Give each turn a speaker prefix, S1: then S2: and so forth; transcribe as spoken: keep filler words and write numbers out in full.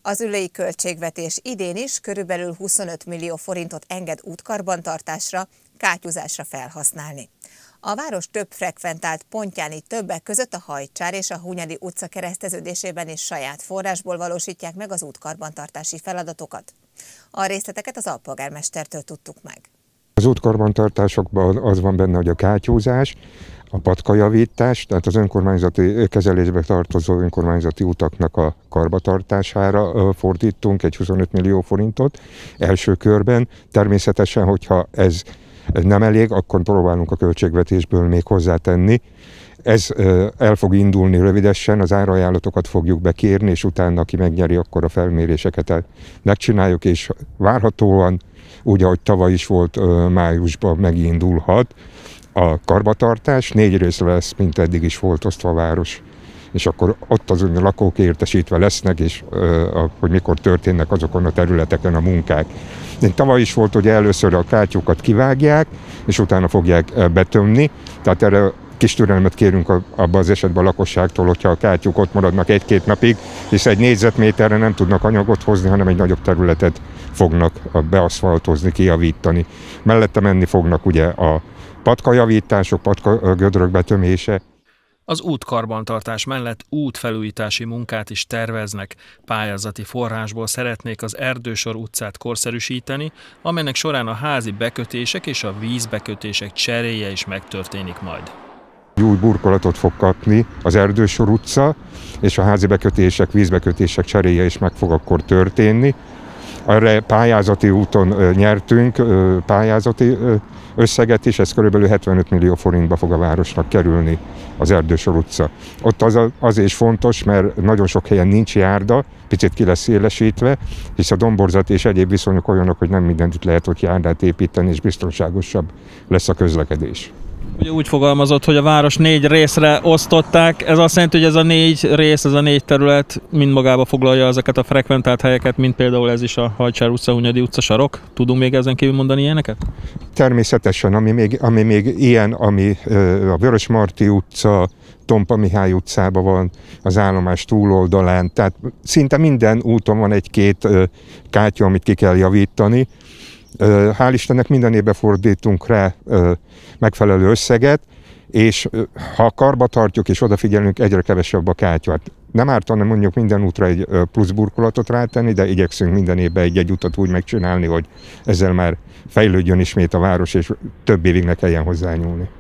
S1: Az ülői költségvetés idén is körülbelül huszonöt millió forintot enged útkarbantartásra, kátyúzásra felhasználni. A város több frekventált pontján, így többek között a Hajcsár és a Hunyadi utca kereszteződésében is saját forrásból valósítják meg az útkarbantartási feladatokat. A részleteket az alpolgármestertől tudtuk meg.
S2: Az útkarbantartásokban az van benne, hogy a kátyúzás, a patkajavítás, tehát az önkormányzati kezelésbe tartozó önkormányzati utaknak a karbantartására fordítunk egy huszonöt millió forintot első körben. Természetesen, hogyha ez nem elég, akkor próbálunk a költségvetésből még hozzátenni. Ez el fog indulni rövidesen, az árajánlatokat fogjuk bekérni, és utána, aki megnyeri, akkor a felméréseket megcsináljuk, és várhatóan, úgy ahogy tavaly is volt, májusban megindulhat a karbantartás. Négy részre lesz, mint eddig is volt osztva a város, és akkor ott az lakók értesítve lesznek, és hogy mikor történnek azokon a területeken a munkák. De tavaly is volt, hogy először a kátyúkat kivágják, és utána fogják betömni, tehát erre kis türelmet kérünk abban az esetben a lakosságtól, hogyha a kátyúk ott maradnak egy-két napig, hisz egy négyzetméterre nem tudnak anyagot hozni, hanem egy nagyobb területet fognak beaszfaltozni, kijavítani. Mellette menni fognak ugye a patkajavítások, patkagödrök betömése.
S3: Az útkarbantartás mellett útfelújítási munkát is terveznek. Pályázati forrásból szeretnék az Erdősor utcát korszerűsíteni, amelynek során a házi bekötések és a vízbekötések cseréje is megtörténik majd.
S2: Új burkolatot fog kapni az Erdősor utca, és a házi bekötések, vízbekötések cseréje is meg fog akkor történni. Erre pályázati úton nyertünk pályázati összeget is, ez körülbelül hetvenöt millió forintba fog a városnak kerülni az Erdősor utca. Ott az azért is fontos, mert nagyon sok helyen nincs járda, picit ki lesz szélesítve, hisz a domborzat és egyéb viszonyok olyanok, hogy nem mindent lehet ott járdát építeni, és biztonságosabb lesz a közlekedés.
S3: Ugye úgy fogalmazott, hogy a város négy részre osztották, ez azt jelenti, hogy ez a négy rész, ez a négy terület mind magába foglalja ezeket a frekventált helyeket, mint például ez is a Hajcsár utca, Hunyadi utca sarok? Tudunk még ezen kívül mondani ilyeneket?
S2: Természetesen, ami még, ami még ilyen, ami a Vörösmarty utca, Tompa Mihály utcában van, az állomás túloldalán, tehát szinte minden úton van egy-két kátyú, amit ki kell javítani. Hál' Istennek minden évben fordítunk rá megfelelő összeget, és ha karba tartjuk és odafigyelünk, egyre kevesebb a kátyú. Hát nem ártana mondjuk minden útra egy plusz burkolatot rátenni, de igyekszünk minden évben egy-egy utat úgy megcsinálni, hogy ezzel már fejlődjön ismét a város, és több évig ne kelljen hozzányúlni.